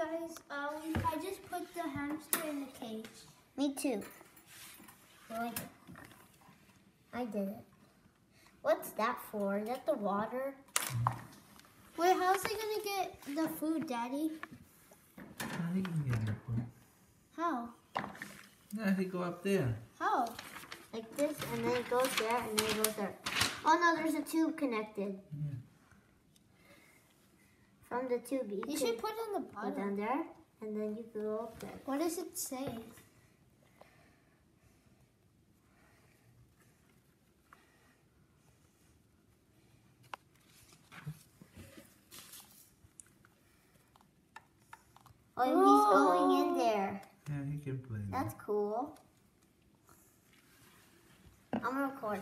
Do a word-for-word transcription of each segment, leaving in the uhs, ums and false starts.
guys, um, I just put the hamster in the cage. Me too. I did. I did it. What's that for? Is that the water? Wait, how's it gonna get the food, Daddy? He can get the food. How? Yeah, he go up there. How? Like this, and then it goes there, and then it goes there. Oh no, there's a tube connected. Yeah. From the tube, you, You can should put it on the go bottom. down there, and then you can go up there. What does it say? Oh, Whoa. he's going in there. Yeah, he can play there. That's cool. I'm gonna record.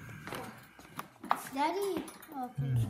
Daddy, okay. Hmm.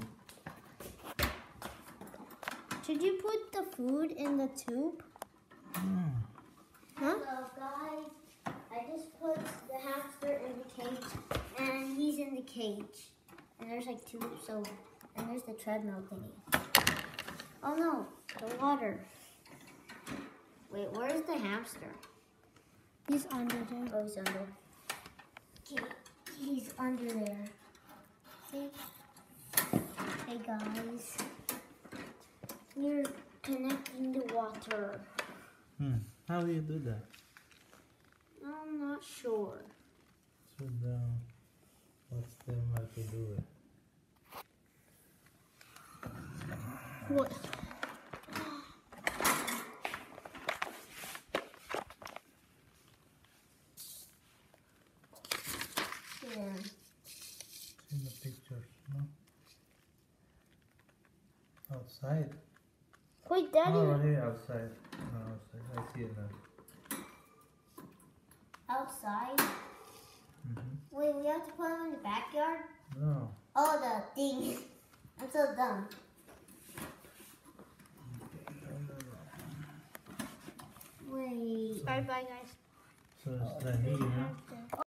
Should you put the food in the tube? Hmm. Huh? So guys, I just put the hamster in the cage, and he's in the cage. And there's like two, so, and there's the treadmill thingy. Oh no, the water. Wait, where's the hamster? He's under there. Oh, he's under. Okay, he's under there. See? Hey guys, we're connecting the water. Hmm. How do you do that? I'm not sure. So the, what's them how to do it? What? Yeah. See the pictures, no? Outside. Wait, Daddy. Oh, right here outside. No, outside. I see it now. Outside? Mm-hmm. Wait, we have to put them in the backyard? No. Oh, the thing. I'm so dumb. Wait. Bye bye, guys. So it's the here.